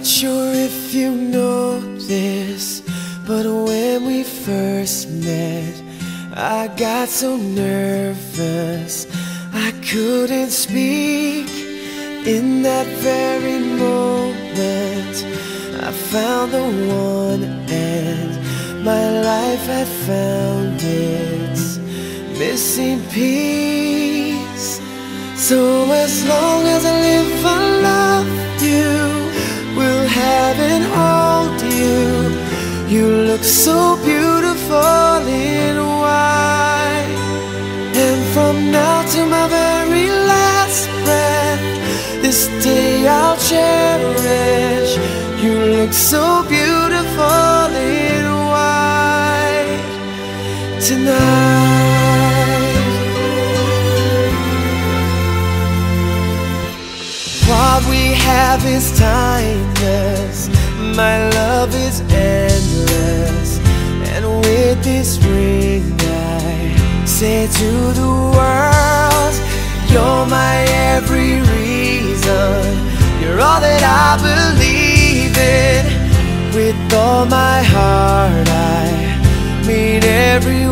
Not sure if you know this, but when we first met, I got so nervous I couldn't speak. In that very moment, I found the one, and my life had found its missing piece. So as long as I live, I love you, will have and hold you. You look so beautiful in white, and from now to my very last breath, this day I'll cherish. You look so beautiful in white tonight. What we have is timeless, my love is endless, and with this ring I say to the world, you're my every reason, you're all that I believe in. With all my heart I mean every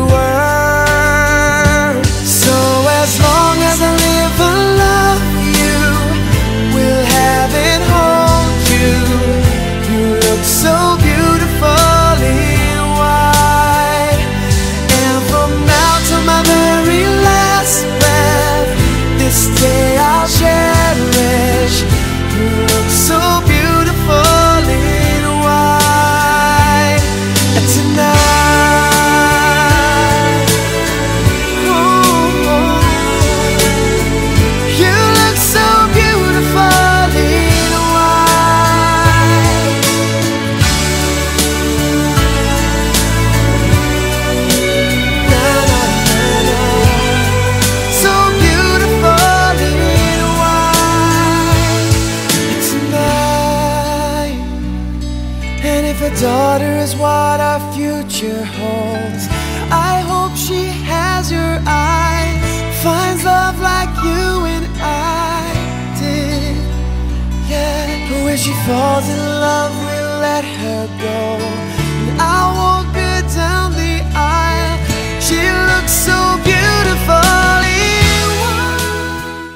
word. So as long as I live, I love you, will have and hold you. You look so beautiful in white, and from now to my very last breath, this day I'll cherish. You look so beautiful in white tonight. Ooh, you look so beautiful in white. Na, na, na, na. So beautiful in white tonight. And if a daughter is what our future holds, I hope she has your eyes, finds love like you and I did. Yeah, but when she falls in love, we'll let her go, and I'll walk her down the aisle. She looks so beautiful in white.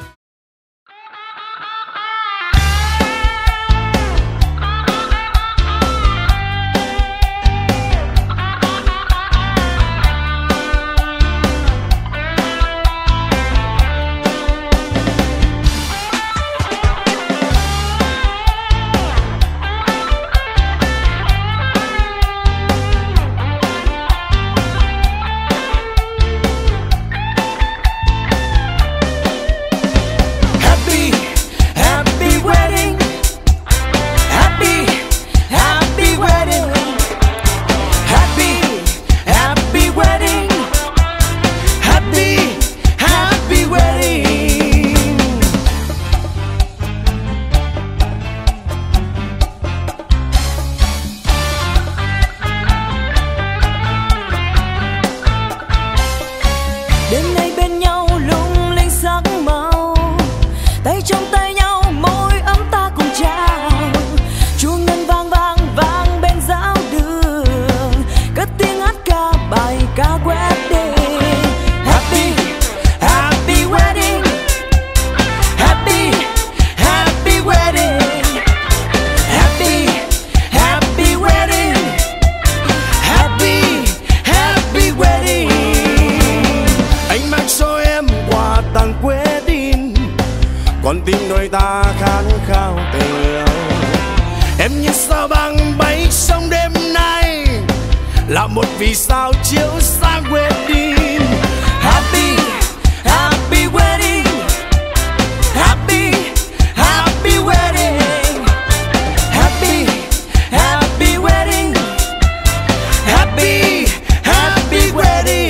Đêm nay bên nhau lung linh sắc màu, tay trong tay nhau môi ấm ta cùng trao. Chuông ngân vang vang vang bên giáo đường, cất tiếng hát ca bài ca wedding. Happy, happy wedding. Happy, happy wedding. Happy, happy wedding. Happy, happy wedding. Anh mang cho em quà tặng wedding, con tim đôi ta khát khao từ lâu. Em như sao băng bay trong đêm nay, là một vì sao chiếu sáng wedding. Happy, happy wedding. Happy, happy wedding. Happy, happy wedding. Happy, happy wedding.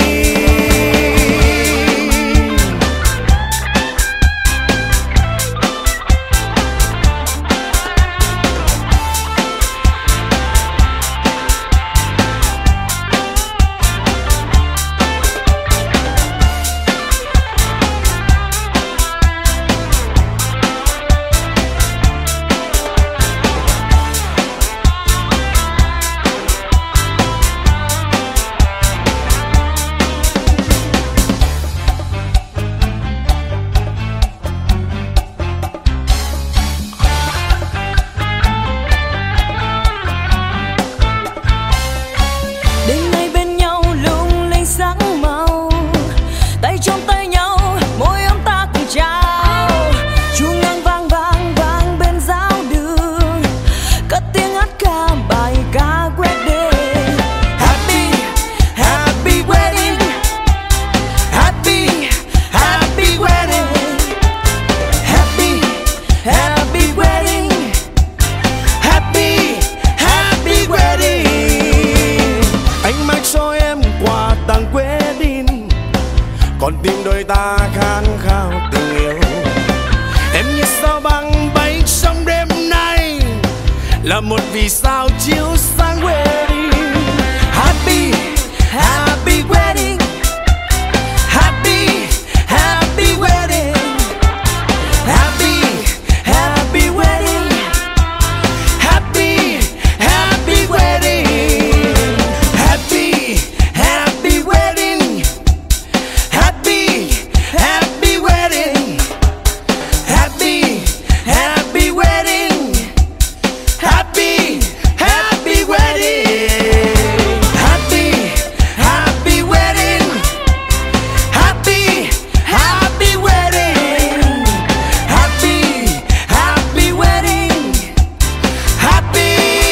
ta khát khao tình yêu. Em như sao băng bay trong đêm nay, là một vì sao chiếu sáng wedding. Happy, happy wedding. Happy, happy wedding. Happy, happy wedding. Happy, happy wedding. Happy, happy wedding. Happy, happy wedding. Happy, happy wedding. Happy, happy wedding. Happy, happy wedding. Happy, happy wedding. Happy, happy wedding. Happy,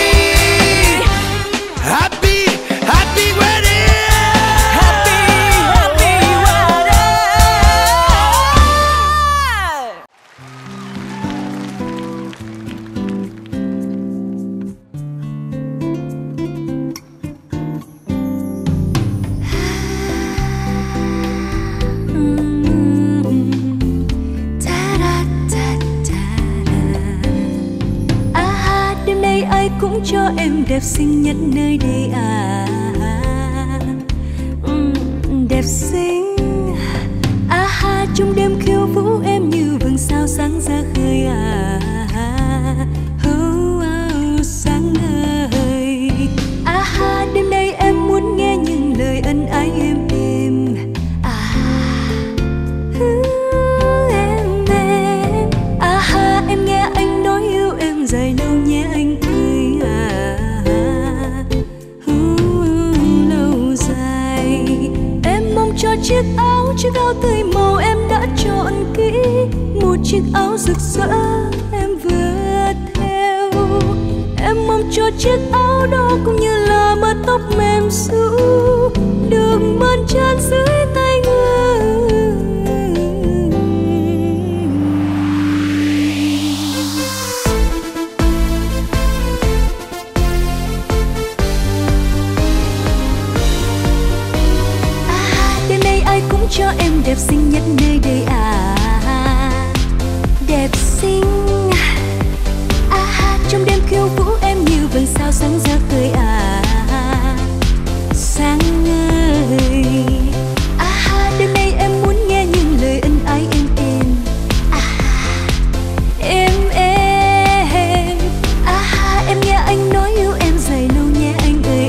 happy, happy wedding. Happy, happy wedding. Đêm nay ai cũng cho em đẹp xinh nhất nơi đây à. Đẹp xinh trong đêm khiêu vũ em như vầng sao sáng ra khơi à. Sáng ngời đêm nay em muốn nghe những lời ân ái êm êm em nghe anh nói yêu em dài lâu nhé anh ơi lâu dài. Em mong cho chiếc áo tươi màu em đã chọn kỹ, một chiếc áo rực rỡ em vừa theo. Em mong cho chiếc áo đó cũng như là mái tóc mềm ru được mơn tràn dưới tay người. Đêm nay ai cũng cho em đẹp xinh nhất nơi đây à. Đẹp xinh trong đêm khiêu vũ em như vầng sao sáng ra khơi à. Sáng ngời đêm nay em muốn nghe những lời ân ái êm êm em nghe anh nói yêu em dài lâu nhé anh ơi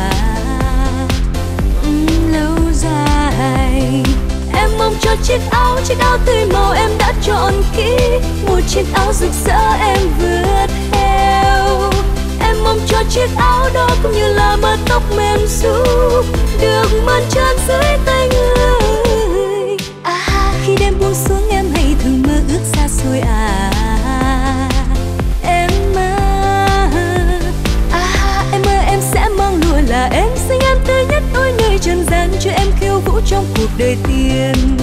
lâu dài. Em mong cho chiếc áo tươi màu em đã chọn kỹ, một chiếc áo rực rỡ em vừa theo. Em mong cho chiếc áo đó cũng như là mái tóc mềm ru được mơn tràn dưới tay người. Khi đêm buông xuống em hãy thường mơ ước xa xôi em mơ em sẽ mang lụa là em xinh em tươi nhất ôi nơi trần gian, cho em khiêu vũ trong cuộc đời tiền.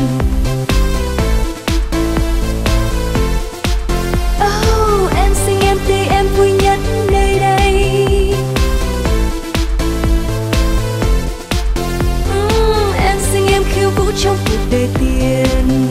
Em xinh em tươi em vui nhất nơi đây. Em xinh em khiêu vũ trong cuộc đời tiền.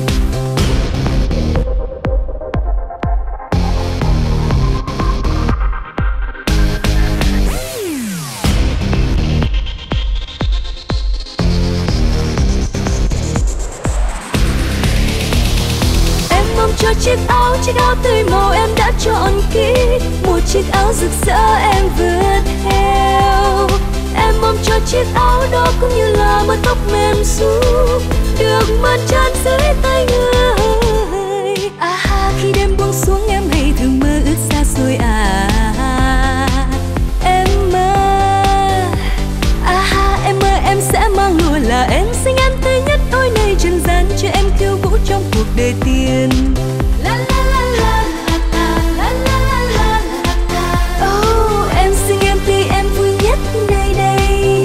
Cho chiếc áo tươi màu em đã chọn kỹ, một chiếc áo rực rỡ em vừa theo. Em mong cho chiếc áo đó cũng như là mái tóc mềm ru được mơn tràn dưới tay người. Khi đêm buông xuống em hãy thường mơ ước xa xôi em mơ em sẽ mang lụa là em xinh em tươi nhất ôi nơi trần gian, cho em khiêu vũ trong cuộc đời tiền. Em xinh em tươi em vui nhất nơi đây.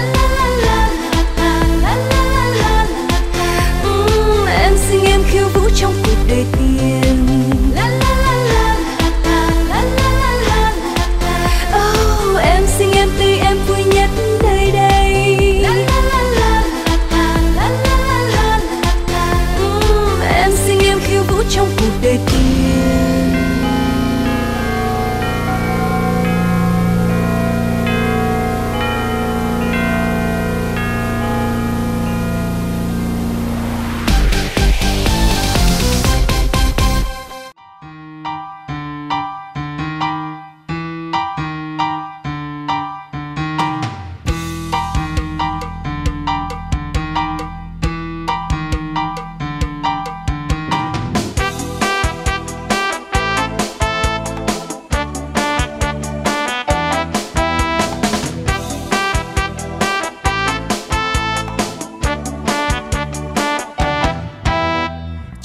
Em xinh em khiêu vũ trong cuộc đời tiền. Em xinh em tươi em vui nhất nơi đây.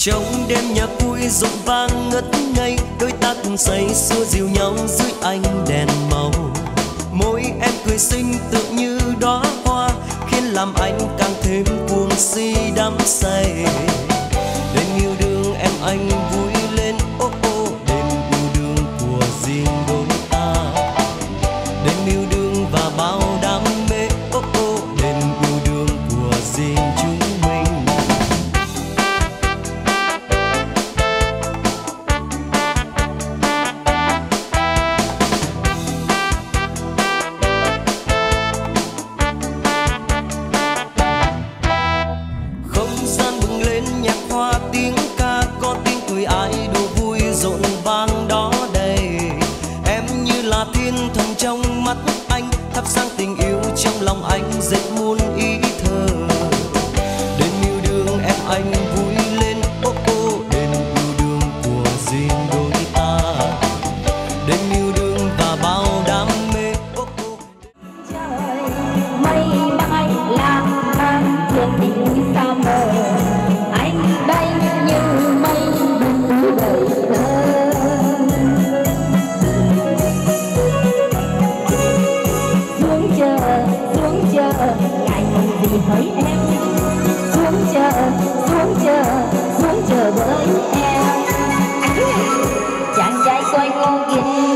Trong đêm nhạc vui rộn vang ngất ngây, đôi ta cùng say sưa dìu nhau dưới ánh đèn màu. Môi em cười xinh tự như đóa hoa, khiến làm anh càng thêm cuồng si đắm say. Đêm yêu đương em anh vui lên, ô ô đêm yêu đương của riêng đôi ta. Đêm yêu đương và bao đam mê, ô ô đêm yêu đương của riêng chúng mình. Trong mắt anh thắp sáng tình yêu, trong lòng anh dệt muôn ý thơ. Đêm yêu đương em anh vui lên, ô ô đêm yêu đương của riêng đôi ta. Đêm yêu đương và bao đam mê, ô ô. Trời mây bay lang thang trên đỉnh núi xa mờ, anh bay như mây buồn đầy thơ. Ngại ngùng gì hỡi em, xuống chờ với em. Chàng trai coi cô kia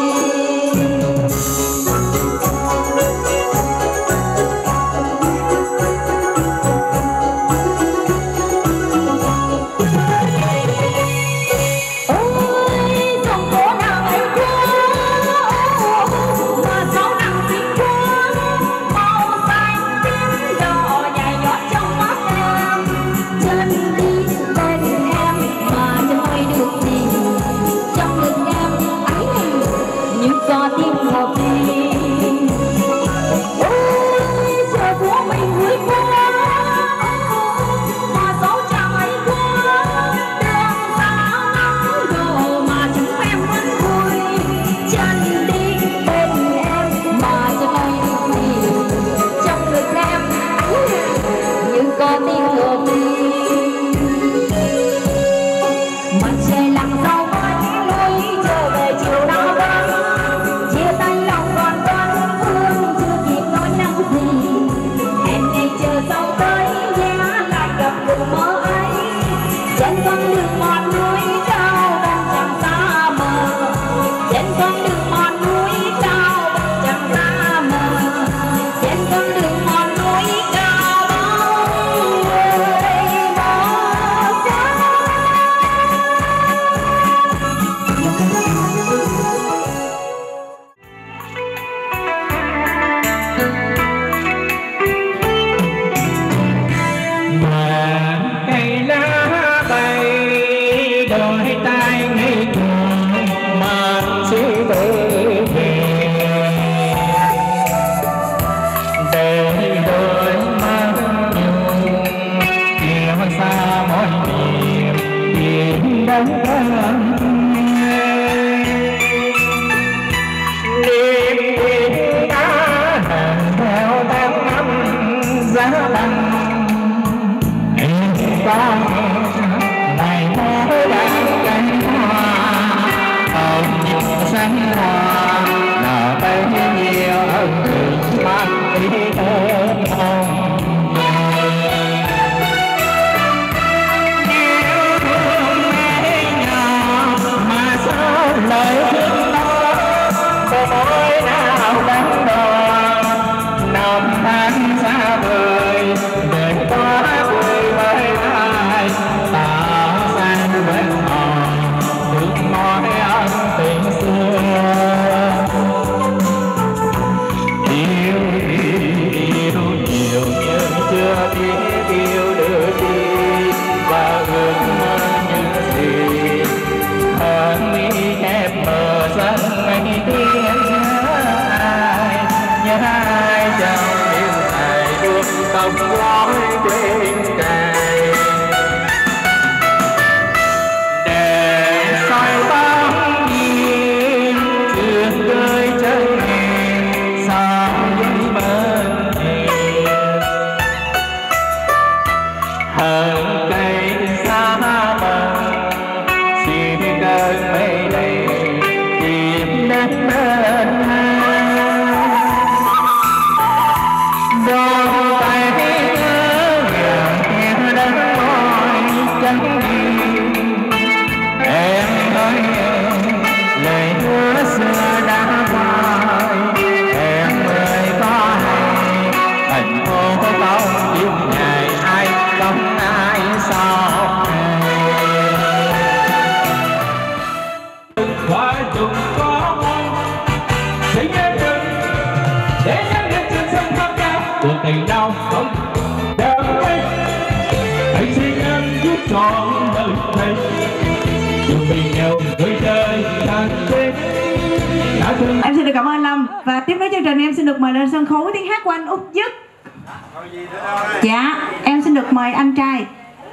vẫn ghi. Em ơi lời hứa xưa đã qua, em ơi có hay tình ô câu yêu ngày ai không ai sao phải đừng có mong để nhớ đừng để nhắn đến trên sân khấu cao cuộc tình đau không đau quên. Hãy xin em giúp trọn đời này đừng vì nhau người đời càng quên. Em xin được cảm ơn Lâm và tiếp nối chương trình em xin được mời lên sân khấu tiếng hát của anh Út Dứt. Dạ, em xin được mời anh trai.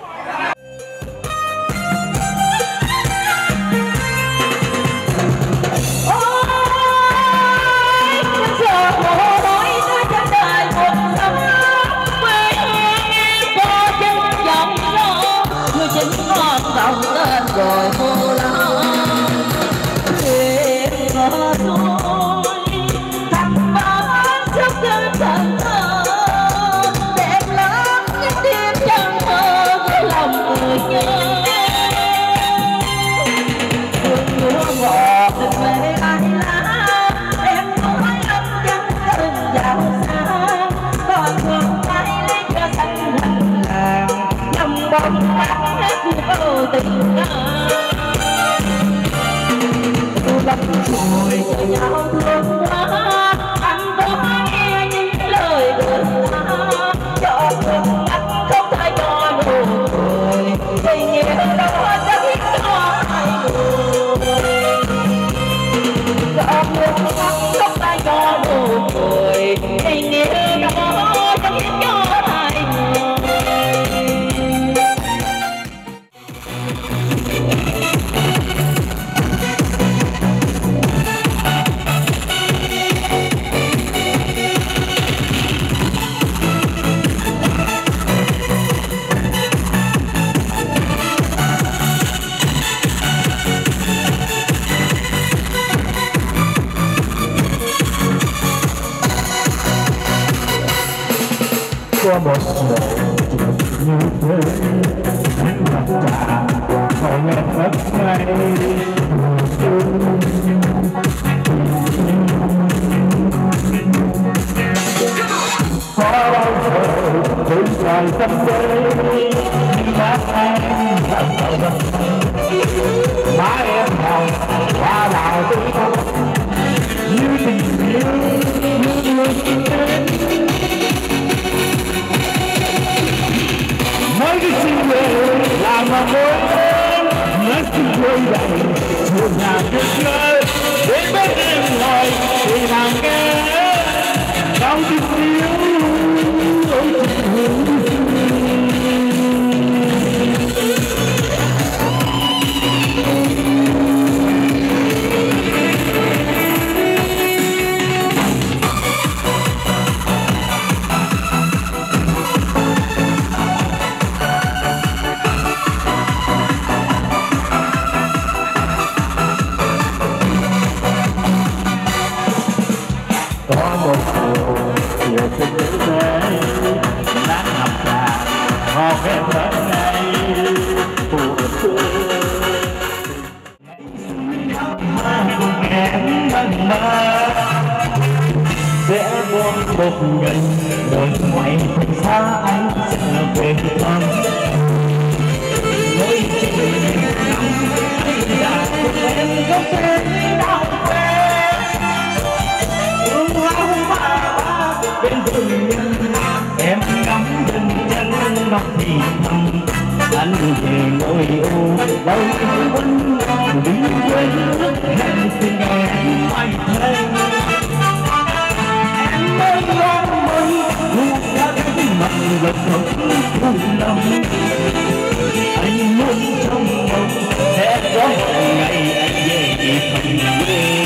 Rồi vô lắm chuyện ngờ tôi thằng bán trước chân thần thơ đẹp lắm những đêm chẳng mơ với lòng người nhớ thương nhớ ngọt tình về ai lá em nói âm chẳng thân giàu xa còn thương ai lấy cho xanh hành làng nhằm bóng mắt hết vô tình lắm rồi cho nhau thương quá anh có nghe những lời đồn xa cho thương anh không thể cho nụ cười tình yêu đó chẳng cho hai người cho thương anh không thể cho nụ cười tình yêu đó chẳng cho hai người. Có một mùa như thế ánh mặt trà còn em rất ngay có bao giờ đến dài tâm đây má em làm sao đó má em hồng hoa đào tươi thắm như tình yêu như đường tình đến mấy cái xin về làm mà mối em nó xin quay đầy một nhà tuyệt vời đến bên em ngồi thì nàng nghe trong tình yêu ôi tình yêu. Có một chiều chiều tình thế nắng ngập tràn ngọt em rất ngay buồn thương em mong mơ sẽ buông một ngày đời ngoại xa anh sẽ về thăm nỗi tình nắng đã cùng em không thể nào bên vườn nhân em ngắm chân chân ngọc thì thầm anh về ngồi ô đâu vẫn đứng quên nước hẹn xin em mai thân em ơi con ơi luôn đã thấy mặt lật ngọc thương lòng anh muốn trong mộng sẽ có một ngày anh về thầm quê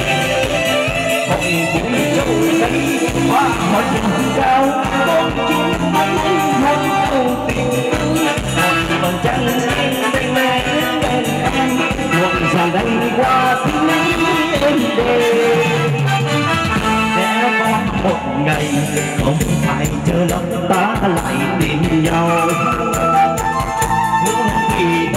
hội cũng trôi giấy hoa mọi tình cao con chim bay hôn câu tình một vầng trăng bên mẹ bên em một dòng đánh qua tiếng êm đềm sẽ có một ngày không phải chờ lắm ta lại tìm nhau.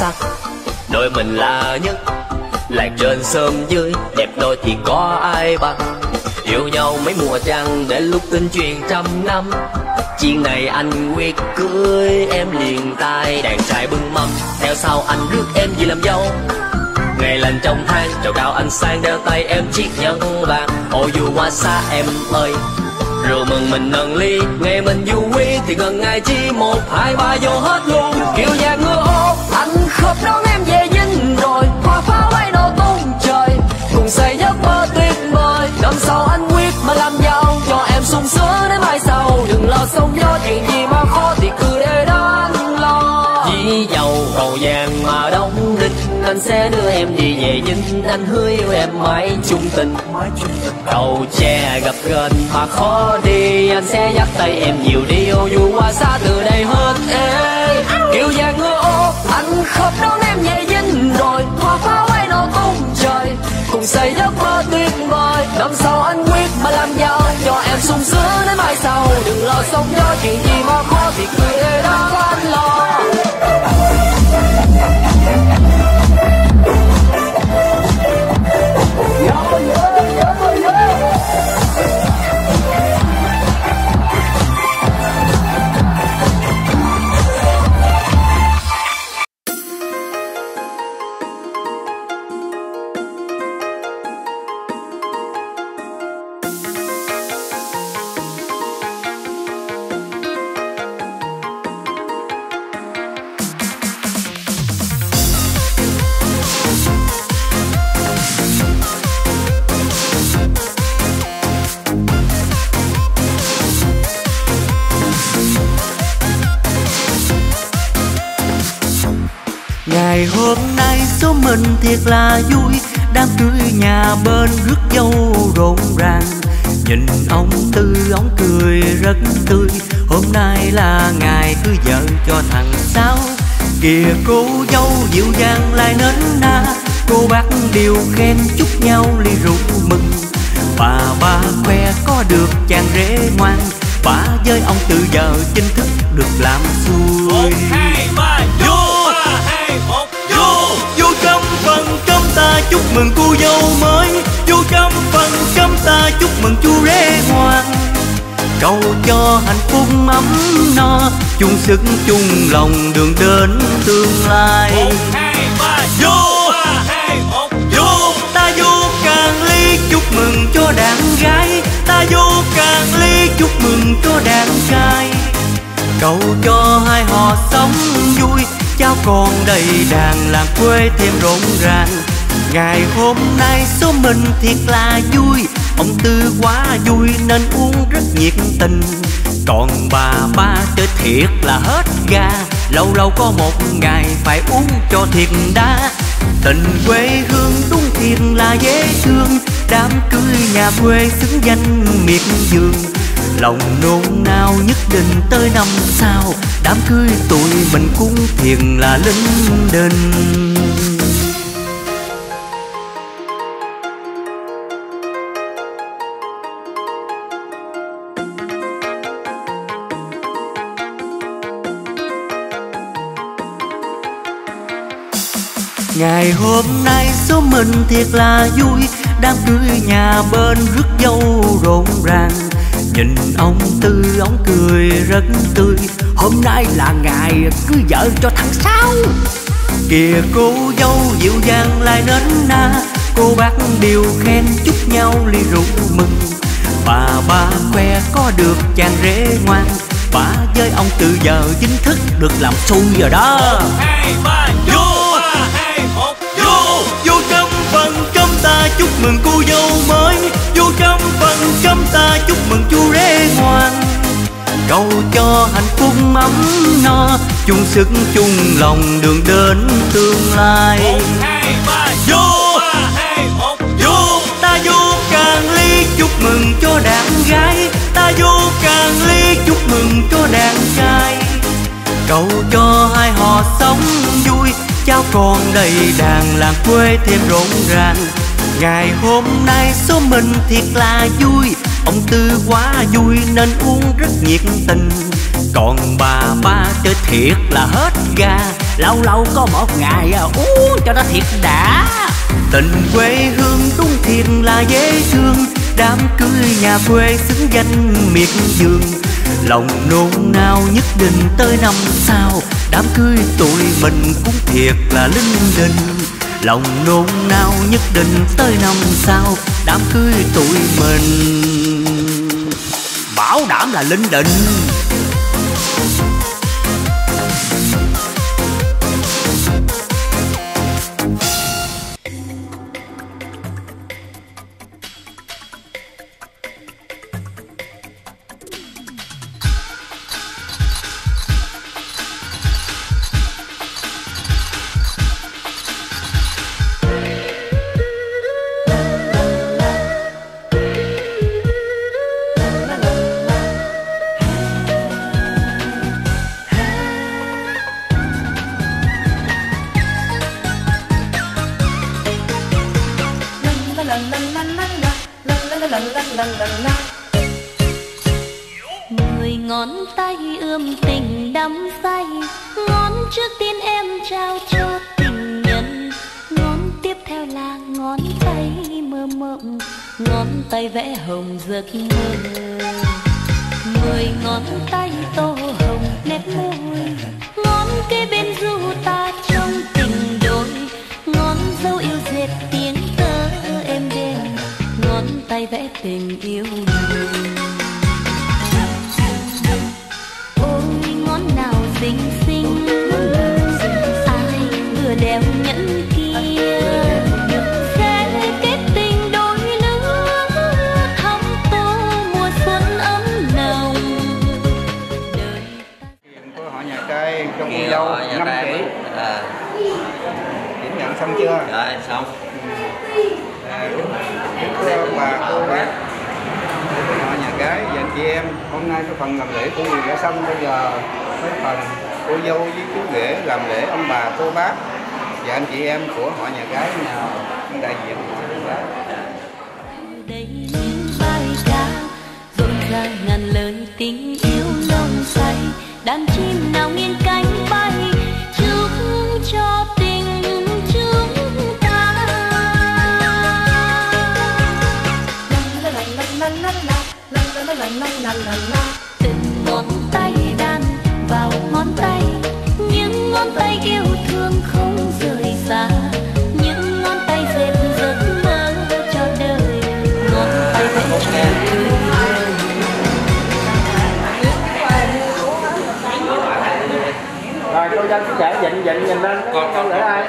sắc. Đôi mình là nhất, lạc trên sớm dưới, đẹp đôi thì có ai bằng. Yêu nhau mấy mùa trăng để lúc tin truyền trăm năm. Chuyện này anh quyết cưới em liền tay, đàn trai bưng mâm theo sau anh rước em về làm dâu. Ngày lành trong tháng trầu cao anh sang đeo tay em chiếc nhẫn vàng. Ôi dù qua xa em ơi, rượu mừng mình nâng ly, ngày mình du quý thì gần ngày chi 1, 2, 3 vô hết luôn. Kiều vàng ngựa ô anh khóc đón em về dinh rồi, hoa pháo bay nổ tung trời, cùng xây giấc mơ tuyệt vời. Năm sau anh quyết mà làm giàu, cho em sung sướng đến mai sau. Đừng lo sóng gió, chuyện gì mà khó thì cứ để đó anh lo. Chỉ dầu cầu vàng mà đóng đinh, anh sẽ đưa em đi về dinh. Anh hứa yêu em mãi chung tình. Cầu tre gặp gần mà khó đi, anh sẽ dắt tay em nhiều đi. Ô dù qua xa từ đây hết ê. Kiều vàng ngựa ô anh khóc đón em về dinh rồi, hoa pháo bay nổ tung trời, cùng xây giấc mơ tuyệt vời. Năm sau anh quyết mà làm giàu, cho em sung sướng đến mai sau. Đừng lo sóng gió, chuyện gì mà khó thì cứ để đó anh lo. Ngày hôm nay số mình thiệt là vui, đám cưới nhà bên rước dâu rộn ràng. Nhìn ông Tư ông cười rất tươi, hôm nay là ngày cưới vợ cho thằng Sáu. Kìa cô dâu dịu dàng lại nến na, cô bác đều khen chúc nhau ly rượu mừng. Bà khoe có được chàng rể ngoan, bà với ông Tư giờ chính thức được làm xuôi. 1, 2, 3 vô. 3, 2, 1 vô. Vô trăm phần trăm ta chúc mừng cô dâu mới, vô trăm phần trăm ta chúc mừng chú rể ngoan. Cầu cho hạnh phúc ấm no, chung sức chung lòng đường đến tương lai. 1, 2, 3 vô. 3, 2, 1 vô. Ta vô càng ly chúc mừng cho đàn gái, ta vô càng ly chúc mừng cho đàn trai. Cầu cho hai họ sống vui, cháu con đầy đàn làm quê thêm rộn ràng. Ngày hôm nay số mình thiệt là vui, ông Tư quá vui nên uống rất nhiệt tình. Còn bà ba chơi thiệt là hết ga, lâu lâu có một ngày phải uống cho thiệt đã. Tình quê hương đúng thiệt là dễ thương, đám cưới nhà quê xứng danh miệt vườn. Lòng nôn nao nhất định tới năm sau, đám cưới tụi mình cũng thiệt là linh đình. Ngày hôm nay số mình thiệt là vui, đám cưới nhà bên rước dâu rộn ràng. Nhìn ông Tư ông cười rất tươi, hôm nay là ngày cưới vợ cho thằng Sáu. Kìa cô dâu dịu dàng lại nến na, cô bác đều khen chúc nhau ly rượu mừng. Bà khoe có được chàng rể ngoan, bà với ông Tư giờ chính thức được làm xui rồi đó. 1, 2, 3 vô. 3, 2, 1 vô. Vô trăm phần trăm ta chúc mừng cô dâu mới, vô trăm phần trăm ta chúc mừng chú rể ngoan. Cầu cho hạnh phúc ấm no, chung sức chung lòng đường đến tương lai. 1, 2, 3 vô. 3, 2, 1 vô. Ta vô càng ly chúc mừng cho đàn gái, ta vô càng ly chúc mừng cho đàn trai. Cầu cho hai họ sống vui, cháu con đầy đàn làm quê thêm rộn ràng. Ngày hôm nay số mình thiệt là vui, Ông Tư quá vui nên uống rất nhiệt tình. Còn bà ba chơi thiệt là hết ga, lâu lâu có một ngày uống cho nó thiệt đã. Tình quê hương đúng thiệt là dễ thương, đám cưới nhà quê xứng danh miệt vườn. Lòng nôn nao nhất định tới năm sau, đám cưới tụi mình cũng thiệt là linh đình. Lòng nôn nao nhất định tới năm sau, đám cưới tụi mình bảo đảm là linh đình. Mười ngón tay ươm tình đắm say, ngón trước tiên em trao cho tình nhân, ngón tiếp theo là ngón tay mơ mộng, ngón tay vẽ hồng giấc mơ. 10 ngón tay tô hồng nét môi, ngón kế bên du ta trong tình đôi, ngón dấu yêu dệt tiếng tơ êm đềm, ngón tay vẽ tình yêu người. Ôi ngón nào xinh xinh, ai vừa đeo nhẫn kia, sẽ kết tình đôi lứa, thắm tô mùa xuân ấm nồng. Của họ nhà trai trong cô dâu 5 kỷ. Kiểm nhận xong chưa? Rồi xong. Thưa bà cô bác, họ nhà gái và anh chị em, hôm nay cái phần làm lễ của người đã xong, bây giờ tới phần cô dâu với chú rể làm lễ ông bà cô bác và anh chị em của họ nhà gái nào đại diện của cô bác. Đây những bài ca rộn ràng ngàn lời tình yêu nồng say, đàn chim nào nghiêng cánh bay chúc cho tình chúng ta. Từng ngón tay đan vào ngón tay, những ngón tay yêu thương không rời xa, những ngón tay dệt giấc mơ cho đời, ngón tay vẽ cho tươi. Rồi cô dân sẽ dịnh nhìn lên con để ai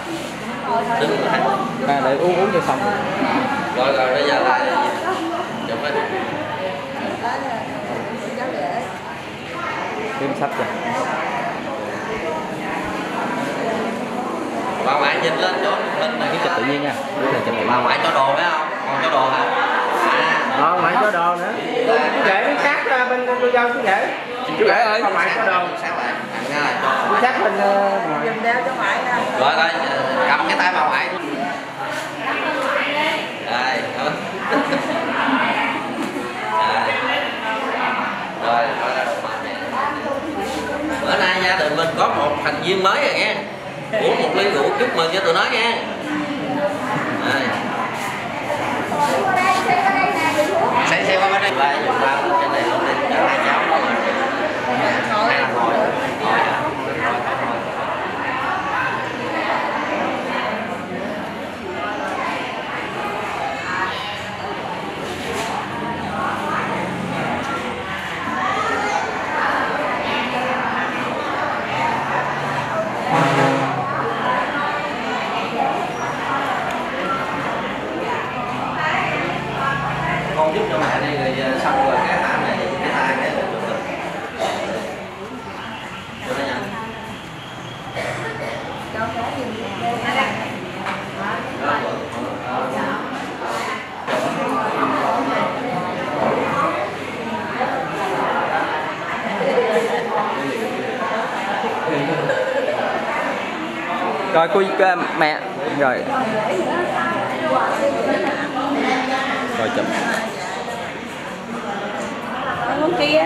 để uống cho xong. Rồi bây giờ lại chụp lên. Phim sách rồi. Bà ngoại nhìn lên chỗ lên này cái chụp tự nhiên nha. Bà ngoại cho đồ phải không? Còn cho đồ hả? Ngoại cho đồ nữa. Chú rể khác bên cô dâu chú rể. Chú rể ơi. Ngoại có đồ. Chú sát bên ngoại. Dùm đeo cho ngoại nè. Rồi coi cầm cái tay bà ngoại. Rồi. Bữa nay gia đình mình có một thành viên mới rồi nghe. Uống một ly rượu chúc mừng cho tụi nó nghe. Xe qua bên đây. Lại dùng ba trên này luôn đi. Cho hai cháu đó mà. Hay là ngồi. Con giúp cho mẹ đi rồi xong rồi cái hãm này cái tay cái được được. Cho nó nhanh. Rồi cô mẹ rồi. Rồi chụp. con kia.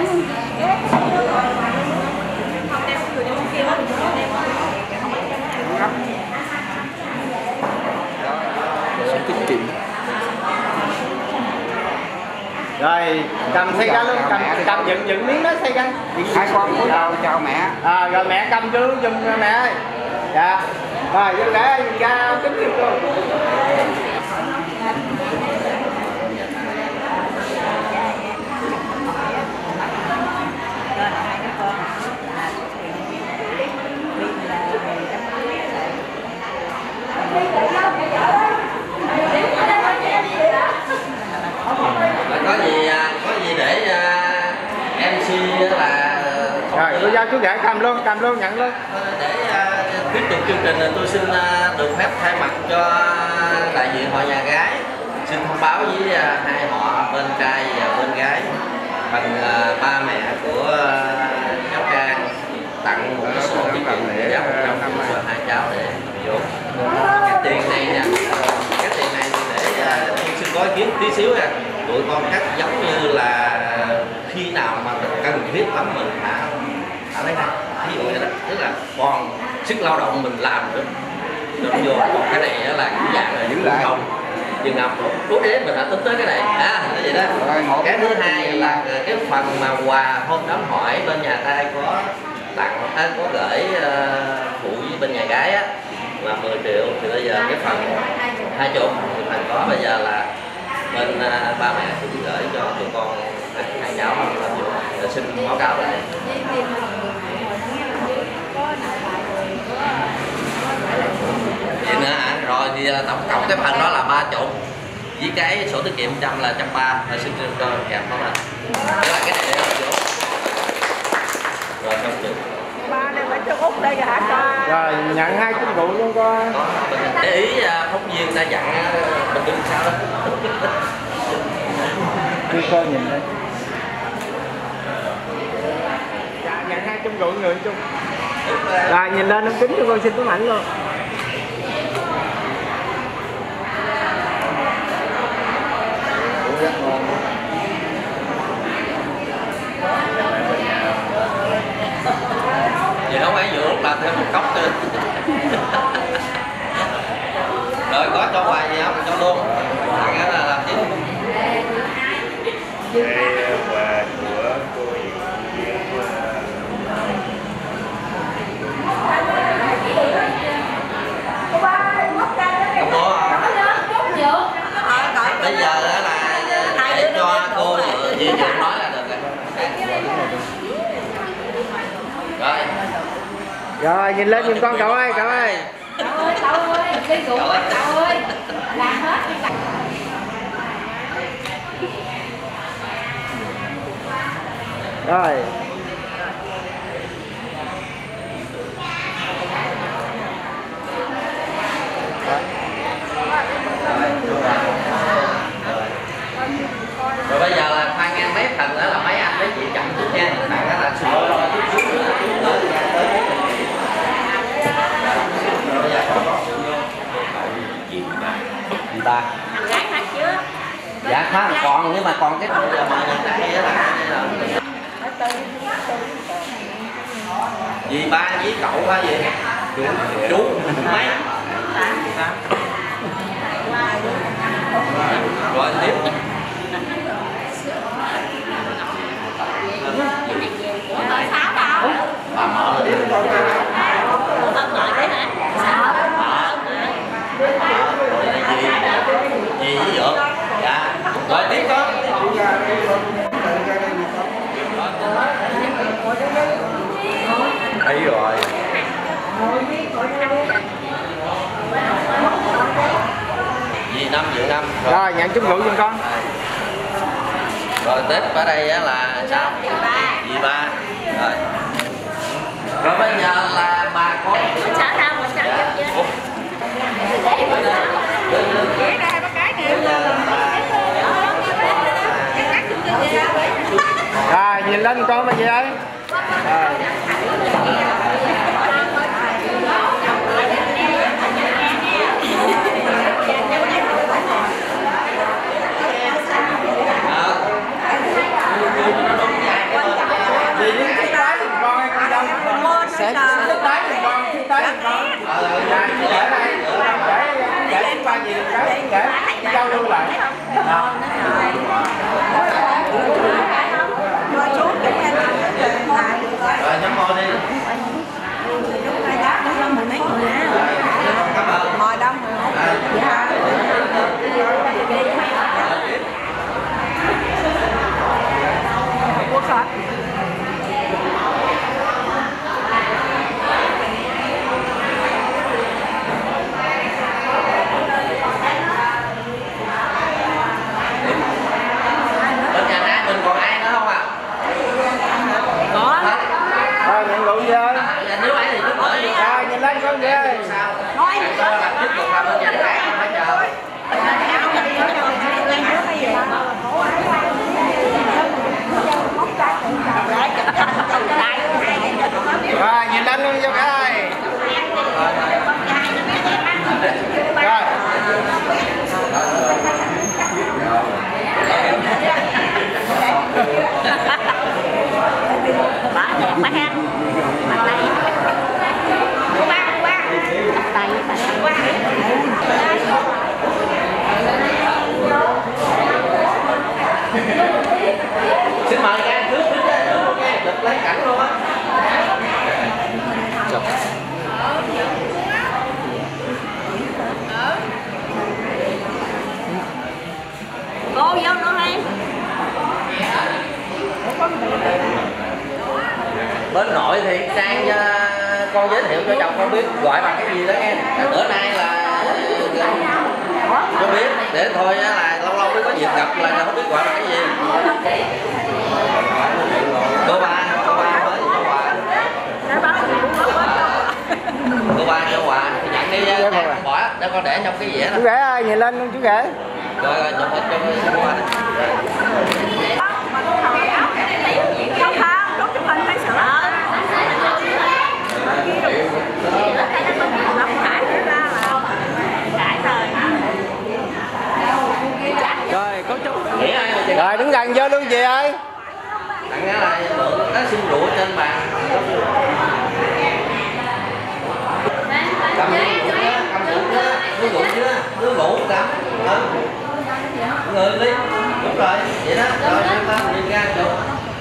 Rồi cầm xay găng luôn, cầm dựng miếng đó xay găng. Hai con cúi đầu chào mẹ. Rồi mẹ cầm chú giùm mẹ ơi. Dạ. Rồi để ra kính tiếp luôn. Có gì để MC là rồi tôi giao chú rể cầm luôn nhận luôn. Để tiếp tục chương trình tôi xin được phép thay mặt cho đại diện họ nhà gái xin thông báo với hai họ bên trai và bên gái bằng ba mẹ của cháu Trang tặng một cái sổ tiết kiệm để cho hai cháu để vô cái tiền này nha. Cái tiền này để xin có ý kiến tí xíu nha. Tụi con cắt giống như là khi nào mà cần thiết lắm mình thả lấy ra, ví dụ như đó, tức là còn sức lao động mình làm được vô. Còn cái này là cái dạng là giữ lại không chừng nào lúc đấy mình đã tính tới cái này cái gì đó. Cái thứ hai là cái phần mà quà hôm đám hỏi bên nhà trai có tặng có gửi phụ với bên nhà gái á là 10 triệu thì bây giờ cái phần 20 thì thành có bây giờ là bên ba mẹ cũng gửi cho tụi con hai cháu làm vụ để xin báo cáo lại. Vậy nữa hả? Rồi thì tổng cộng cái phần đó là 30 với cái sổ tiết kiệm 100 là 130 là xin cho kèm đó là cái này để chỗ. Rồi xong chưa? Ba này phải cho Út đây hả cha? Rồi nhận 2 công cụ luôn con. Để ý phóng viên ta dặn mình đứng sao đó. Đi coi nhìn đây. Dạ, nhận 2 công cụ người chung. Rồi nhìn lên ống kính cho con xin tấm ảnh luôn. Vậy không phải vừa lúc làm thêm một cốc thôi. Rồi có cho quà gì không? Cho luôn. Cái là làm chứ. Đây quà của cô bây giờ là để cho cô Dì Dượng nói là được rồi. Rồi nhìn lên nhìn con cậu ơi, cậu ơi. Cậu ơi, đi rượu cậu ơi. Làm hết đi. Rồi. Rồi bây giờ là khoan ngang mấy phần nữa là mấy anh mấy chị chậm chút nha. Bạn đó là xin lỗi chút xíu nữa chút tới tới. Rồi bây giờ gì ta? Gái hết chưa? Dạ khá còn nhưng mà còn cái giờ mà người ta hay là dì ba với cậu hả gì? Chú mấy? Rồi tiếp. Bà mở đi. Không ngồi đấy hả? Gì với Dượng? Dạ. Rồi tiếp con. thấy rồi. Dì Năm, Dượng Năm. Rồi nhận trúng rượu giùm con. Rồi tiếp ở đây là sao? Dì Ba. Rồi. Rồi bây giờ là bà có Mình sợ đâu, mình sợ chứ. Để ra bắt cái nè. Rồi nhìn lên con mà gì ơi. Rồi. làm tiếp tục làm bên nhà khác không phải chờ. Rồi nhìn lên luôn cho cả ơi. Rồi. Bả đẹp bả ha. Mặt tay. Tay qua. Xin mời các anh trước chụp lấy cảnh luôn á. Cô vô nữa em. Bên nội thì Trang con giới thiệu cho chồng con biết gọi bằng cái gì đó nghe. Bữa nay là con biết để thôi là lâu lâu mới có dịp gặp là không biết gọi bằng cái gì. Cô ba mới cô ba. Cô ba cho quà nhận đi bỏ để con để trong cái dĩa đó. Chú rể ơi nhìn lên luôn chú rể. Rồi chụp hết cho cô ba này. Không, chụp hình phải sửa. Rồi có chú. Rồi đứng gần vô luôn chị ơi. Tặng cái là nó xin rượu trên bàn. Cầm rượu chưa? Nước rượu chưa? Nước rượu cầm. Người đi. Đúng rồi, vậy đó. Rồi em lên nhìn ra được.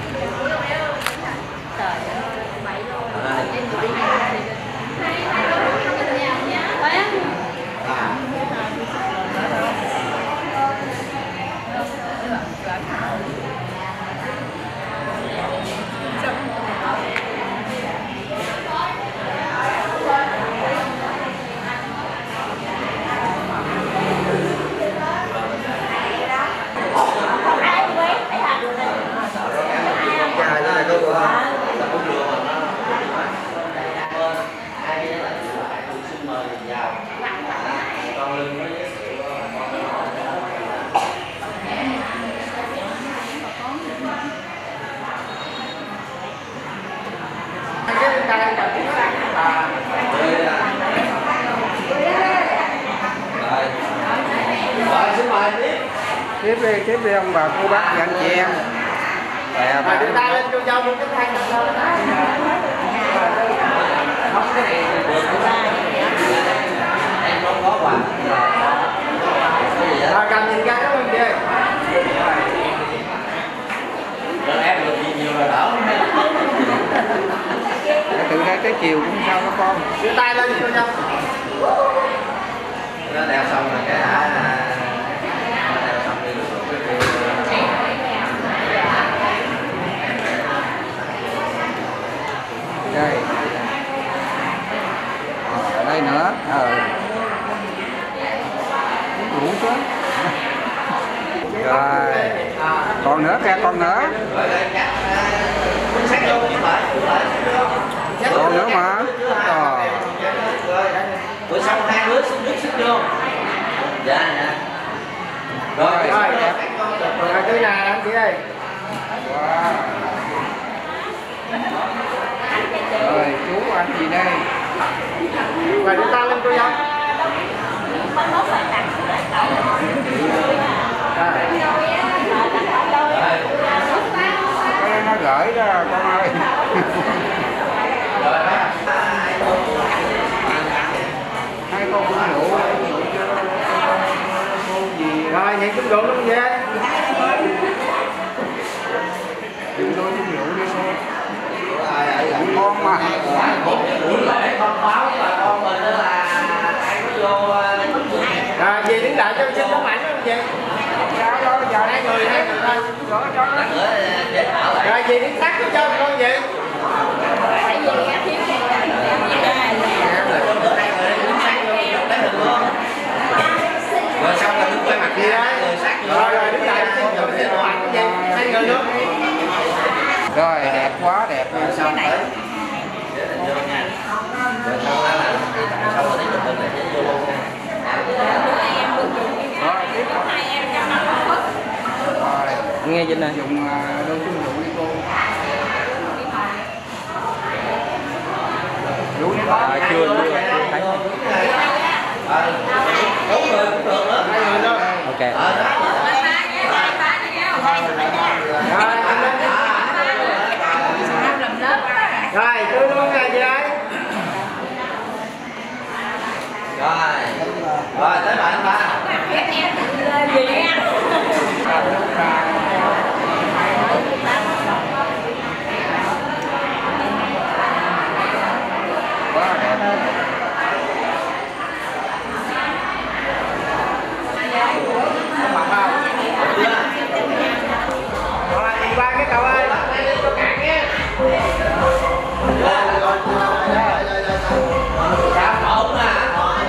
Tiếp đi ông bà cô bác và anh chị em. Mời đưa tay lên cho dâu một cái tay lên. Không cái này được của ba. Em không có quà. Rồi cầm nhìn ra cảm ơn chị. Rồi em được nhiều rồi đỡ. Từ đây tới chiều cũng sao đó con. Đưa tay lên cho dâu. Nó đeo xong rồi cái đây. Ở đây nữa. Đủ chứ. Rồi. Còn nữa kìa, còn nữa. Còn nữa mà. Bữa xong hai đứa xuống nước sức vô. Dạ dạ. Rồi rồi tới nhà anh chị ơi. Wow. Rồi chú anh gì đây? Rồi chúng ta lên cô dâu. Cái nó gửi đó con ơi. Hai con cũng rượu. Rồi nhận chút rượu luôn về. Đừng đôi chút rượu đi thôi. Con mà buổi lễ thông báo là con mình đó là ai có vô rồi về đứng lại cho xin tấm ảnh không chị? Giờ hai người thôi. Rồi về đứng sát cho con gì? rồi xong là đứng quay mặt gì đó người sát rồi đứng lại xin tấm ảnh gì? Hai người luôn. Rồi đẹp quá đẹp. xong tới rồi xong là xong rồi bên này sẽ vô luôn nha. Nghe Vinh này. Dùng đơn chung dụng đi cô. Đủ đi ba. Chưa thấy. Đúng rồi, cũng được đó. 2 người đó. Ok. Rồi, tôi luôn là gì đây? Rồi tới bạn ba. Quá đẹp. Có mặt không? Rồi, đi qua cái cậu ơi. Cho cạn nhé. Dạ, ổn à.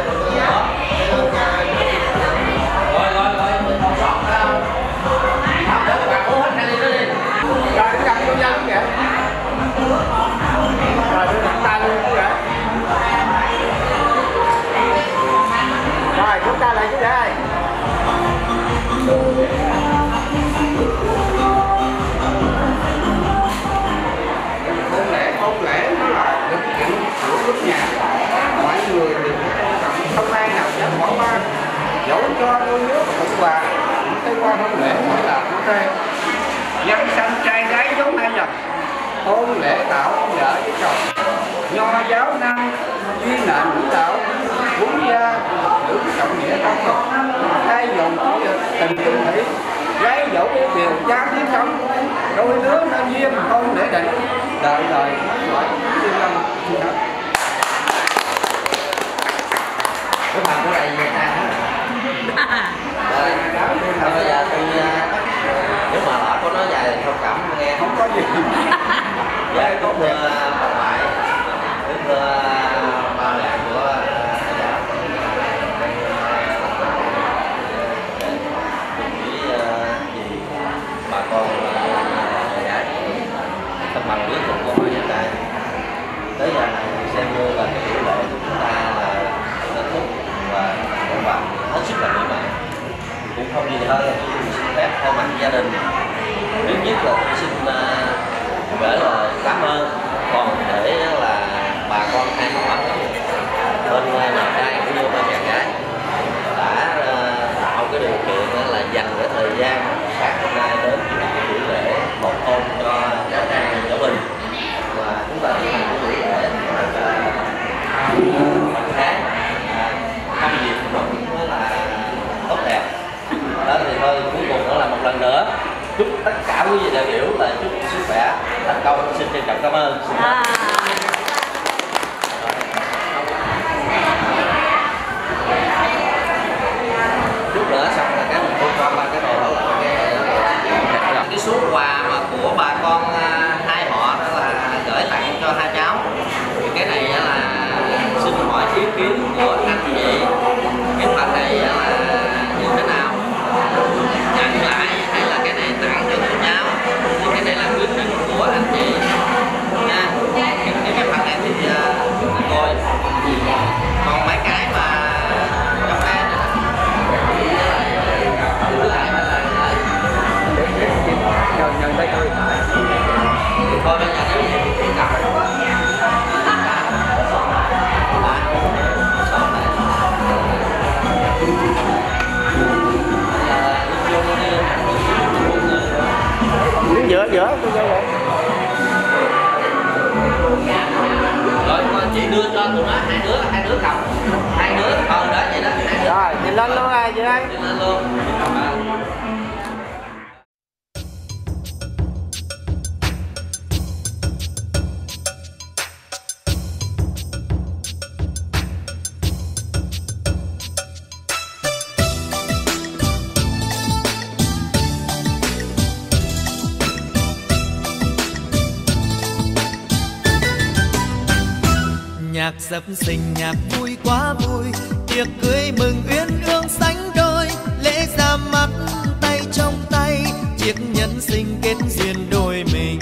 Rồi, không sót đâu. Không để các bạn uống hết hai ly đó đi. Rồi, cứ cầm vô nhau kìa. Rồi, đưa nắm tay luôn kìa. Rồi, chúng ta lại chú đây. Hôn lễ nó là được kiện của quốc nhà. Mọi người thì không ai nào dám bỏ qua. Dẫu cho đôi nước cũng quà, cái qua hôn lễ phải là của trai. Dân sanh trai gái giống hai dòng. Hôn lễ tạo vợ với chồng. Nho giáo năng duy nện nữ đạo, quốc gia nữ trọng nghĩa trong tục. Hai dòng tình tương thủy, gái dẫu điều cha tiếng sống. Đôi đứa nên duyên hôn lễ định, đời đời gọi siêu lâm siêu hết. Cái phần của này về ta hết. Rồi, bây giờ tôi nếu mà lỡ có nói dài thì thông cảm nghe. Không có gì. Dạ, có thưa bà ngoại, thưa ba mẹ của bà con gái tâm bằng biết cùng câu hỏi hiện tại tới giờ này xem như là cái tỷ lệ của chúng ta là kết thúc và công bằng hết sức là mỹ mãn, cũng không gì hơn là tôi xin phép thay mặt gia đình thứ nhất là tôi xin gửi lời cảm ơn, còn để là bà con hai họ bên nhà trai cũng như bên nhà gái đã tạo cái điều kiện là dành cái thời gian sáng hôm nay đến buổi lễ một hôm cho cháu trai của mình, và chúng ta tiến hành cái buổi lễ một tháng công việc nó cũng là tốt đẹp đó. Thì thôi cuối cùng đó là một lần nữa chúc tất cả quý vị đại biểu là chúc sức khỏe thành công, xin trân trọng cảm ơn. Chút nữa xong là cái mình thu qua ba cái đồ đó là cái số quà mà của bà con hai họ đó là gửi tặng cho hai cháu, thì cái này là xin hỏi ý kiến của anh chị, cái phần này là như thế nào, nhận lại hay là cái này tặng cho tụi cháu, thì cái này là quyết định của anh chị nha. Cái phần này thì coi, còn mấy cái mà trong đây Nhận tay tôi. thôi bây giờ đi cầm Đứng giữa tôi cho vậy. rồi chị đưa cho tụi nó hai đứa cầm, hai đứa đó vậy đó. Rồi nhìn lên luôn ai chị đây. Nhìn lên luôn. Nhạc dập sinh nhạc vui quá vui, tiệc cưới mừng uyên ương sánh đôi, lễ ra mắt tay trong tay, chiếc nhẫn sinh kết duyên đôi mình.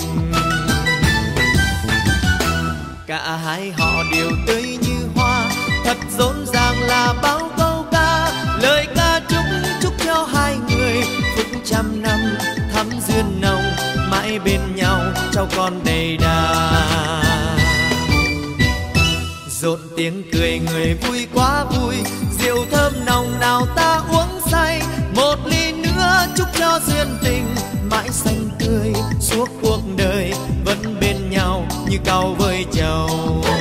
Cả hai họ đều tươi như hoa, thật rộn ràng mãi bên nhau cháu con đầy đà. Rộn tiếng cười người vui quá vui, rượu thơm nồng nào ta uống say. Một ly nữa chúc cho duyên tình mãi xanh tươi suốt cuộc đời, vẫn bên nhau như cau với trầu.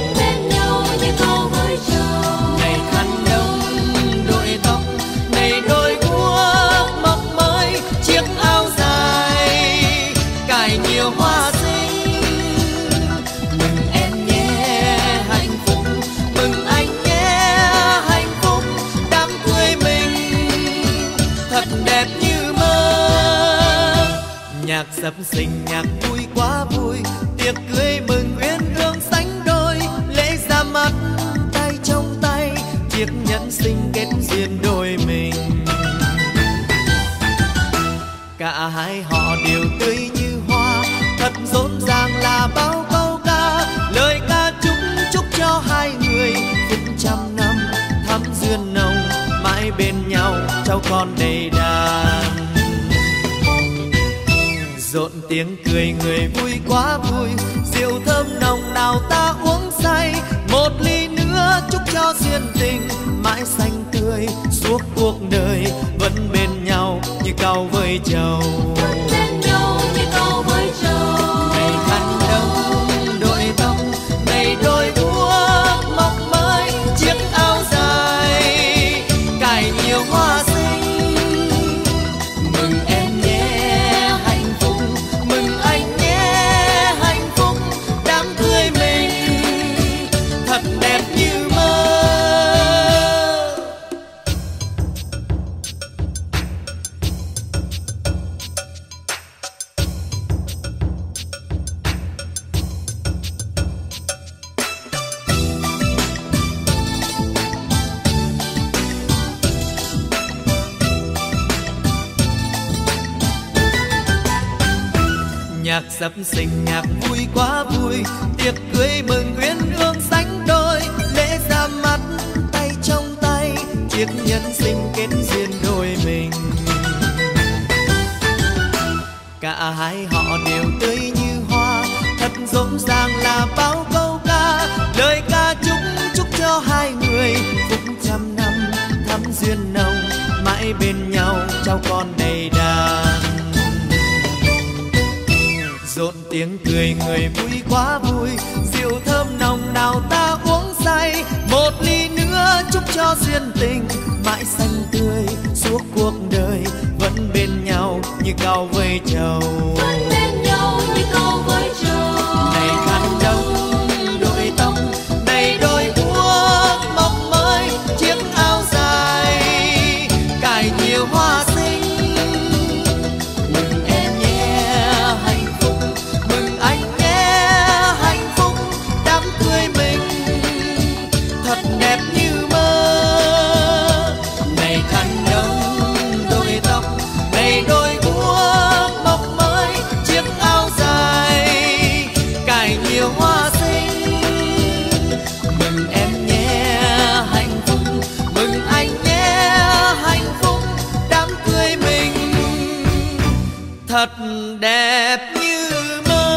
Này khăn đông đội tóc, này đôi guốc mọc mới, chiếc áo dài cài nhiều hoa xinh. Mừng em nhé hạnh phúc, mừng anh nhé hạnh phúc, đám cưới mình thật đẹp như mơ. Nhạc sập sình nhạc vui quá vui, tiệc cưới mừng uyên ương sánh đôi. Lễ ra mắt tay trong tay, chiếc nhẫn sinh kết duyên đôi mình. Cả hai họ đều tươi như hoa, thật rộn ràng là bao câu ca. Lời ca chúc cho hai người phúc trăm năm thắm duyên nồng, mãi bên nhau cháu con đầy đàn. Rộn tiếng cười người vui quá vui, rượu thơm nồng nào ta uống say. Một ly nữa chúc cho duyên tình mãi xanh tươi suốt cuộc đời, vẫn bên nhau như cau với trầu. Này khăn đông đội tóc, này đôi guốc mọc mới, chiếc áo dài cài nhiều hoa xinh. Mừng em nhé hạnh phúc, mừng anh nhé hạnh phúc, đám cưới mình thật đẹp như mơ. Nhạc sập sình nhạc vui quá vui, tiệc cưới mừng uyên ương sánh đôi. Lễ ra mắt tay trong tay, chiếc nhẫn sinh kết duyên đôi mình. Cả hai họ đều tươi như hoa, thật rộn ràng là bao câu ca. Lời ca chúc cho hai người phúc trăm năm thắm duyên nồng, mãi bên nhau cháu con đầy đàn. Rộn tiếng cười người vui quá vui, rượu thơm nồng nào ta uống say. Một ly nữa chúc cho duyên tình mãi xanh tươi suốt cuộc đời, vẫn bên nhau như cau với trầu. Này khăn đông đội tóc, này đôi guốc mọc mới, chiếc áo dài cài nhiều hoa xinh. Mừng em nhé hạnh phúc, mừng anh nhé hạnh phúc, đám cưới mình thật đẹp như mơ. Này khăn đông đôi tóc, này đôi guốc mọc mới, chiếc áo dài cài nhiều hoa xinh. Mừng em nhé hạnh phúc, mừng anh nhé hạnh phúc, đám cưới mình thật đẹp như mơ.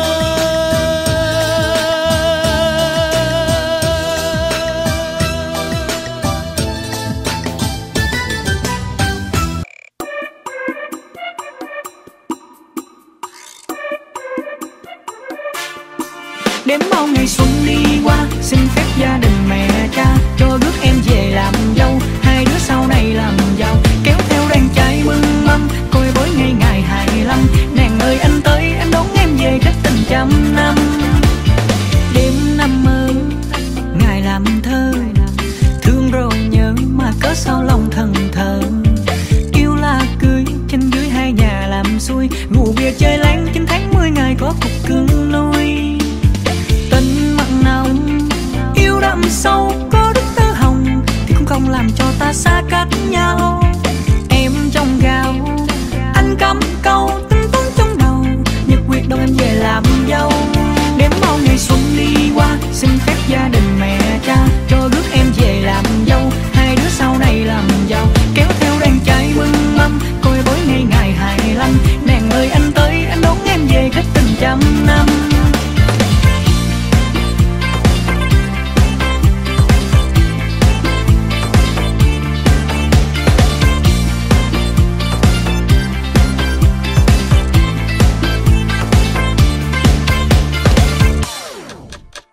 Đếm bao ngày xuân đi qua, xin phép gia đình mẹ cha cho rước em về làm dâu. Hai đứa sau này làm giàu, kéo theo đàn trai mừng mâm, coi với ngày ngày 25. Nàng ơi anh tới em đón em về cách tình trăm năm. Đêm năm mơ ngày làm thơ, thương rồi nhớ mà cớ sao lòng thần thờ. Yêu là cưới trên dưới hai nhà làm xuôi, ngủ bia chơi láng 9 tháng 10 ngày có cục cưng nuôi. Tình mặn nồng yêu đậm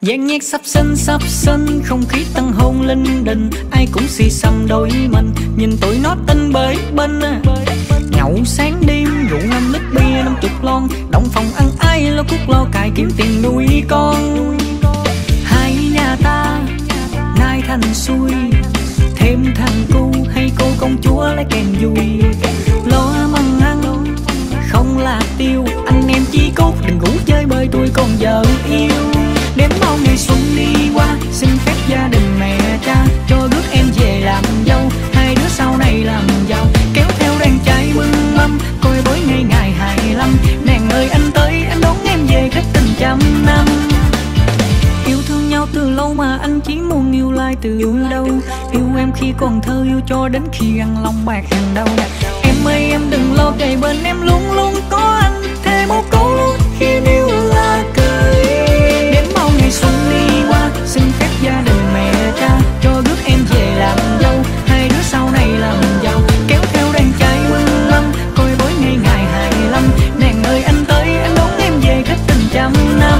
Dàn nhạc sắp sinh, không khí tăng hôn linh đình. Ai cũng xì xầm đôi mình, nhìn tụi nó tinh bới bên. Nhậu sáng đêm, rượu 5 lít bia 50 lon. Động phòng ăn ai lo cuốc lo cài kiếm tiền nuôi con. Hai nhà ta nay thành xuôi, thêm thằng cu hay cô công chúa lấy kèm vui. Lo măng ăn không là tiêu, anh em chí cốt đừng ngủ chơi bơi tôi còn vợ yêu. Đếm bao ngày xuân đi qua, xin phép gia đình mẹ cha cho rước em về làm dâu. Hai đứa sau này làm giàu, kéo theo đàn trai mừng mâm, coi bối ngày ngày 25. Nàng ơi anh tới, anh đón em về cách tình trăm năm. Yêu thương nhau từ lâu mà anh chỉ muốn yêu lại từ đâu. Yêu em khi còn thơ, yêu cho đến khi ăn lòng bạc hàng đầu. Em ơi em đừng lo, kề bên em luôn luôn có anh. Thêm một câu luôn khi yêu là cười. Đến bao ngày xuân đi qua, xin phép gia đình mẹ cha cho rước em về làm dâu. Hai đứa sau này làm giàu, kéo theo đàn trai mừng mâm, coi bối ngày ngày 25. Nàng ơi anh tới, anh đón em về cách tình trăm năm.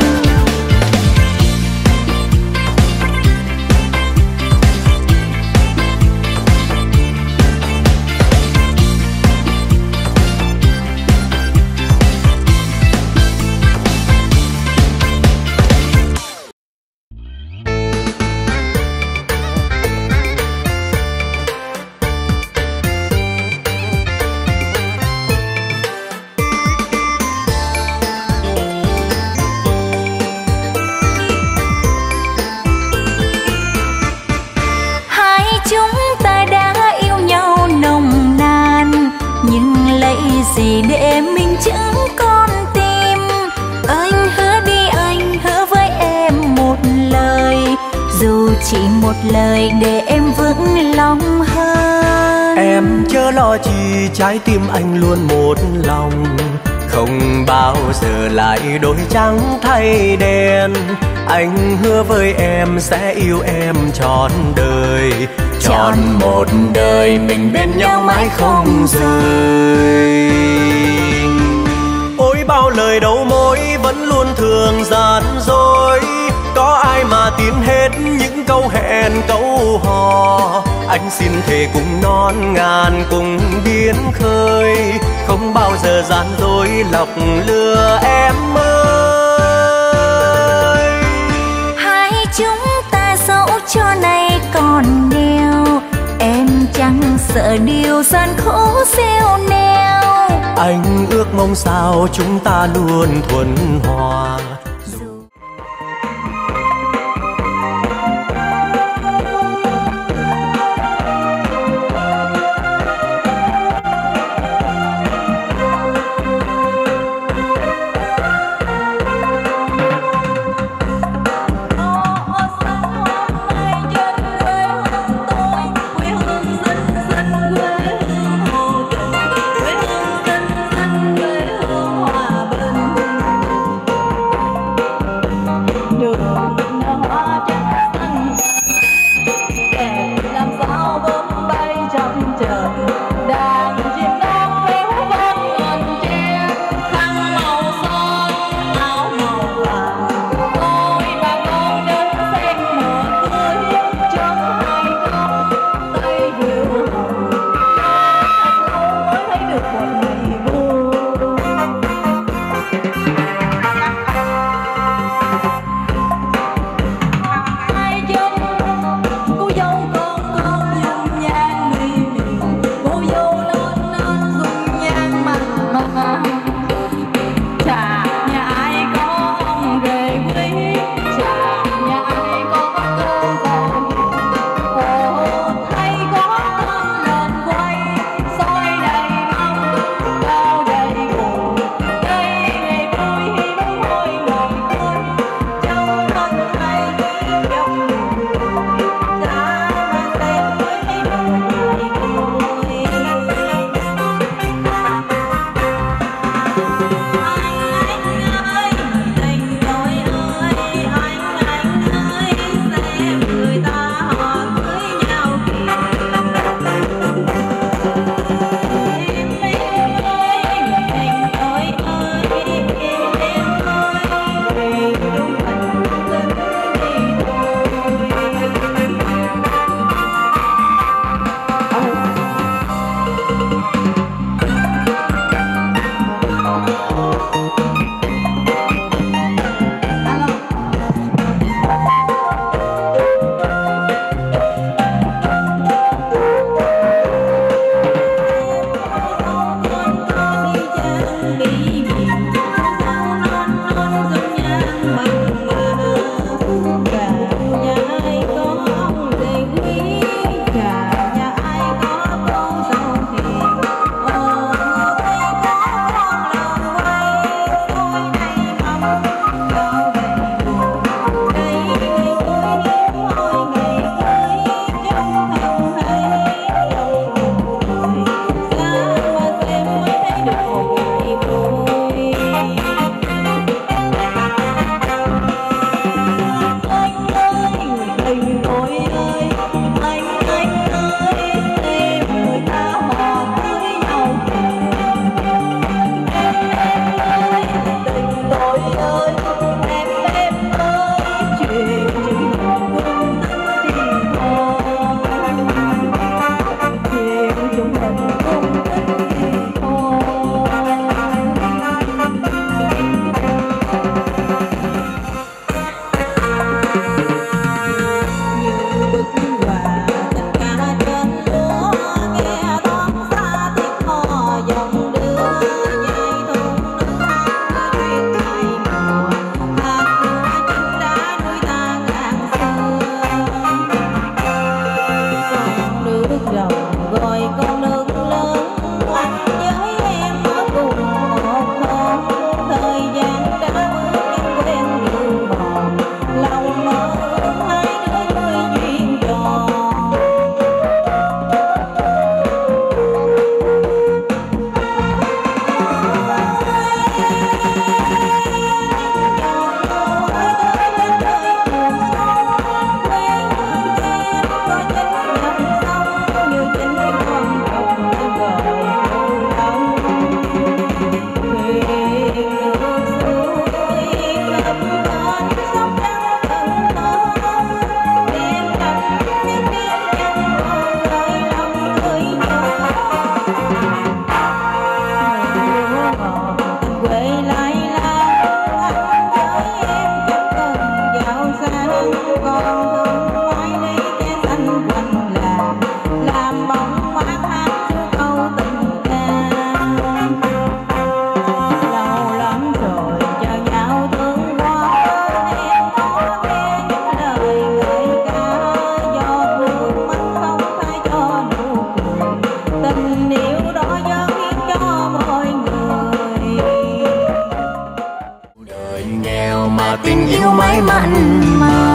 Gì để mình chứng con tim. Anh hứa đi, anh hứa với em một lời, dù chỉ một lời để em vững lòng hơn. Em chớ lo chi, trái tim anh luôn một lòng, không bao giờ lại đổi trắng thay đen. Anh hứa với em sẽ yêu em trọn đời, trọn một đời mình bên nhau mãi không rời. Ôi bao lời đầu môi vẫn luôn thường gian dối, có ai mà tin hết những câu hẹn câu hò. Anh xin thề cùng non ngàn cùng biến khơi, không bao giờ gian dối lọc lừa em ơi. Hai chúng ta dẫu cho này còn nghèo, em chẳng sợ điều gian khổ xeo neo. Anh ước mong sao chúng ta luôn thuần hòa. tình yêu mãi mặn mà.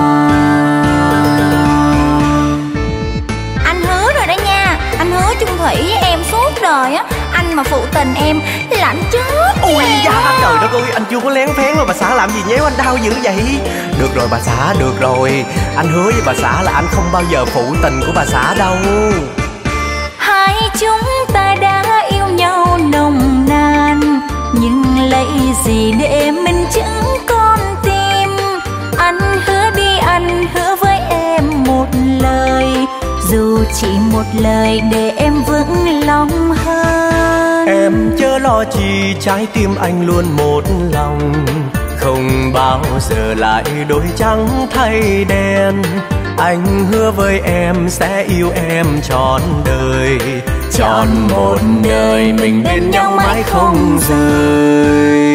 Anh hứa rồi đó nha, anh hứa chung thủy với em suốt đời á. Anh mà phụ tình em là anh chết. Ôi da, trời đất ơi, anh chưa có lén phén mà bà xã làm gì nhéo anh đau dữ vậy? Được rồi bà xã, được rồi. Anh hứa với bà xã là anh không bao giờ phụ tình của bà xã đâu. Hai chúng ta đã yêu nhau nồng nàn, nhưng lấy gì để mình chứng con tim. Anh hứa đi, anh hứa với em một lời, dù chỉ một lời để em vững lòng hơn. Em chớ lo chi, trái tim anh luôn một lòng, không bao giờ lại đổi trắng thay đen. Anh hứa với em sẽ yêu em trọn đời, trọn một đời mình bên nhau mãi không rời.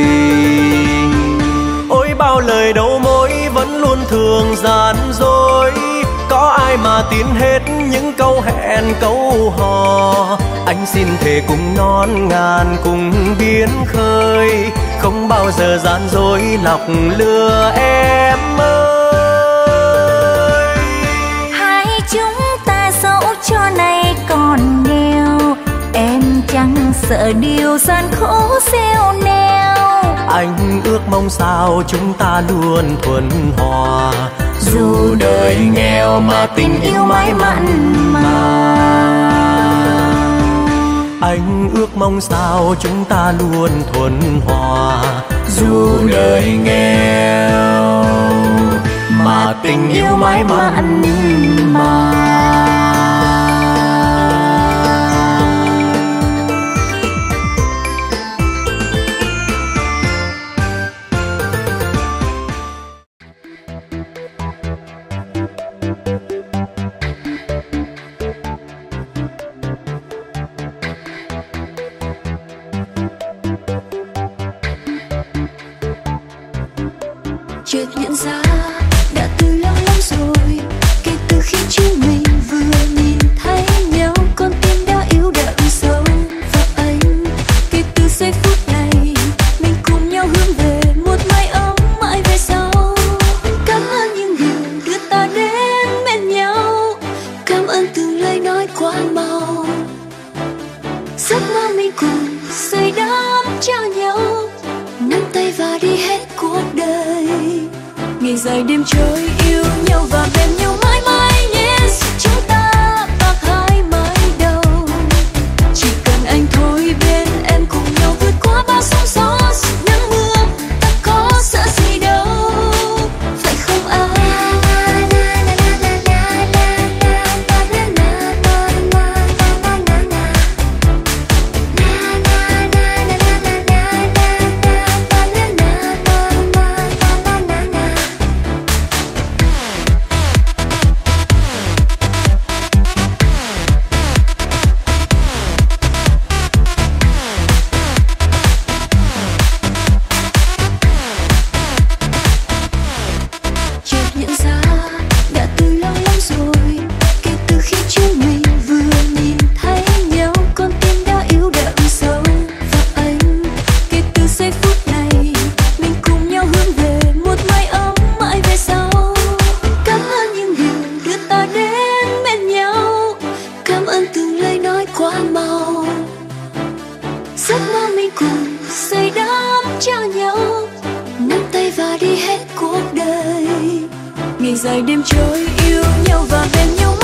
Ôi bao lời đầu môi vẫn luôn thường gian dối, có ai mà tin hết những câu hẹn câu hò. Anh xin thề cùng non ngàn cùng biến khơi, không bao giờ gian dối lọc lừa em ơi. Hai chúng ta dẫu cho nay còn nghèo, em chẳng sợ điều gian khổ xeo neo. Anh ước mong sao chúng ta luôn thuần hòa, dù đời nghèo mà tình yêu mãi mặn mà. Anh ước mong sao chúng ta luôn thuần hòa, dù đời nghèo mà tình yêu mãi mặn mà. Chợt nhận ra đã từ lâu lắm rồi, kể từ khi chúng mình vừa nhìn thấy nhau, con tim đã yếu đậm sâu vào anh. Kể từ giây phút này mình cùng nhau hướng về một mái ấm mãi về sau. Cảm ơn những điều đưa ta đến bên nhau, cảm ơn từng lời nói quá mau. Giấc mơ mình cùng xây đắp cho nhau, nắm tay và đi hết cuộc đời. Ngày dài đêm trôi yêu nhau và bên nhau mãi mãi nhé. Chúng ta bạc hai mái đầu, chỉ cần anh thôi bên em cùng nhau vượt qua bao sóng gió nắng mưa. Ta có sợ gì đâu, phải không anh? cùng xây đắp cho nhau, nắm tay và đi hết cuộc đời. Ngày dài đêm trôi yêu nhau và bên nhau